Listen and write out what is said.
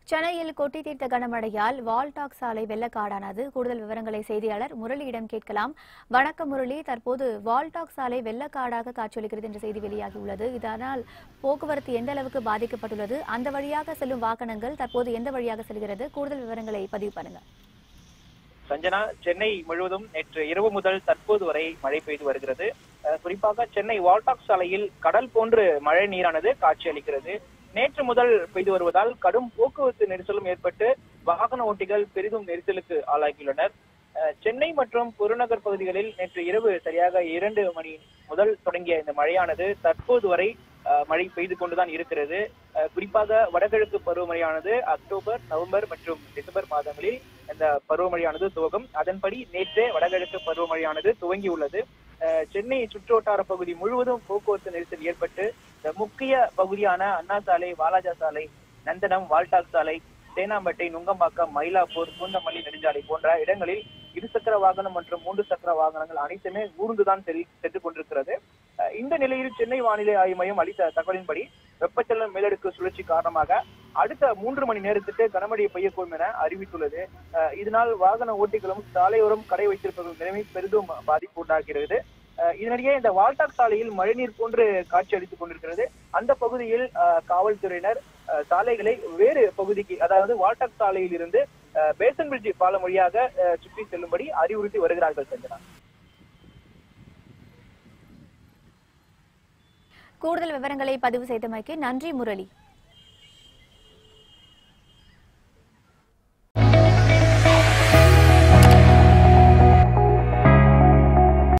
சென்னையில் கொட்டி தீர்த்த கனமழையால் வால்டாக் சாலை வெள்ளக்காடானது. கூடுதல் விவரங்களை செய்தியாளர் முரளியிடம் கேட்கலாம். வணக்கம் முரளி, தற்போது வால்டாக் சாலை வெள்ளக்காடாக காட்சியளிக்கிறது என்ற செய்தி வெளியாகியுள்ளது. இதனால் போக்குவரத்து எந்த அளவுக்கு பாதிக்கப்பட்டுள்ளது, அந்த வழியாக செல்லும் வாகனங்கள் தற்போது எந்த வழியாக செல்கிறது, கூடுதல் விவரங்களை பதிவு பண்ணுங்க. சஞ்சனா, சென்னை முழுவதும் நேற்று இரவு முதல் தற்போது வரை மழை பெய்து வருகிறது. குறிப்பாக சென்னை வால்டாக் சாலையில் கடல் போன்று மழை நீரானது காட்சியளிக்கிறது. நேற்று முதல் பெய்து வருவதால் கடும் போக்குவரத்து நெரிசலும் ஏற்பட்டு வாகன ஓட்டிகள் பெரிதும் நெரிசலுக்கு ஆளாகியுள்ளனர். சென்னை மற்றும் புறநகர் பகுதிகளில் நேற்று இரவு சரியாக 2 மணி முதல் தொடங்கிய இந்த மழையானது தற்போது வரை மழை பெய்து கொண்டுதான் இருக்கிறது. குறிப்பாக வடகிழக்கு பருவமழையானது அக்டோபர், நவம்பர் மற்றும் டிசம்பர் மாதங்களில் இந்த பருவமழையானது துவங்கும். அதன்படி நேற்றே வடகிழக்கு பருவமழையானது துவங்கியுள்ளது. சென்னை சுற்றுவட்டார பகுதி முழுவதும் போக்குவரத்து நெரிசல் ஏற்பட்டு முக்கிய பகுதியான அண்ணா சாலை, வாலாஜா சாலை, நந்தனம், வால்டாக் சாலை, தேனாம்பேட்டை, நுங்கம்பாக்கம், மயிலாப்பூர், பூந்தமல்லி நெடுஞ்சாலை போன்ற இடங்களில் இருசக்கர வாகனம் மற்றும் 3 சக்கர வாகனங்கள் அனைத்துமே ஊர்ந்துதான் சென்று கொண்டிருக்கிறது. இந்த நிலையில் சென்னை வானிலை ஆய்வு மையம் அளித்த தகவலின்படி வெப்பச்சலன மேலடுக்கு சுழற்சி காரணமாக அடுத்த 3 மணி நேரத்துக்கு கனமழை பெய்யக்கூடும் என அறிவித்துள்ளது. இதனால் வாகன ஓட்டிகளும் சாலையோரம் கடை வைத்திருப்பவர்கள் நிலைமை பெரிதும் பாதிப்பு உண்டாகிறது. இதனிடையே இந்த வால்டாக் சாலையில் மழைநீர் போன்று காட்சி அளித்துக் கொண்டிருக்கிறது. அந்த பகுதியில் காவல்துறையினர் சாலைகளை வேறு பகுதிக்கு, அதாவது வால்டாக் சாலையில் இருந்து பேசன் பிரிட்ஜ் பாலம் வழியாக சுற்றி செல்லும்படி அறிவுறுத்தி வருகிறார்கள். சஞ்சனா, கூடுதல் விவரங்களை பதிவு செய்தமைக்கு நன்றி முரளி.